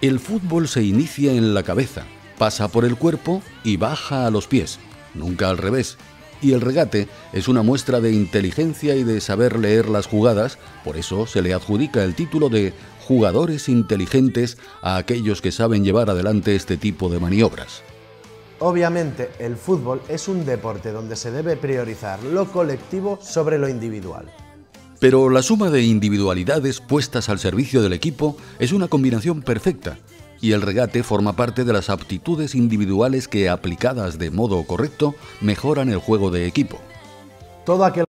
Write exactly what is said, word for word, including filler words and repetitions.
El fútbol se inicia en la cabeza, pasa por el cuerpo y baja a los pies, nunca al revés. Y el regate es una muestra de inteligencia y de saber leer las jugadas, por eso se le adjudica el título de jugadores inteligentes a aquellos que saben llevar adelante este tipo de maniobras. Obviamente, el fútbol es un deporte donde se debe priorizar lo colectivo sobre lo individual. Pero la suma de individualidades puestas al servicio del equipo es una combinación perfecta, y el regate forma parte de las aptitudes individuales que, aplicadas de modo correcto, mejoran el juego de equipo. Todo aquel